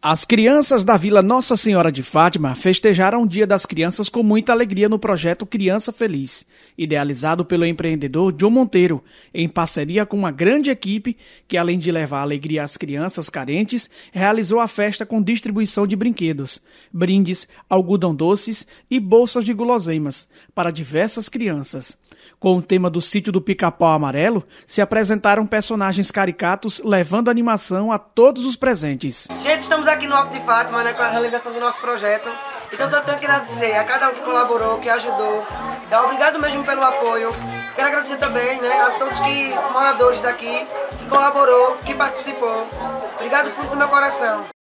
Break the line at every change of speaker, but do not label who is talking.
As crianças da Vila Nossa Senhora de Fátima festejaram o Dia das Crianças com muita alegria no projeto Criança Feliz, idealizado pelo empreendedor John Monteiro, em parceria com uma grande equipe que, além de levar alegria às crianças carentes, realizou a festa com distribuição de brinquedos, brindes, algodão doces e bolsas de guloseimas para diversas crianças. Com o tema do Sítio do Pica-Pau Amarelo, se apresentaram personagens caricatos levando animação a todos os presentes.
Gente, estamos aqui no Alto de Fátima, né, com a realização do nosso projeto. Então só tenho que agradecer a cada um que colaborou, que ajudou. Obrigado mesmo pelo apoio. Quero agradecer também, né, a todos que moradores daqui, que colaborou, que participou. Obrigado do fundo do meu coração.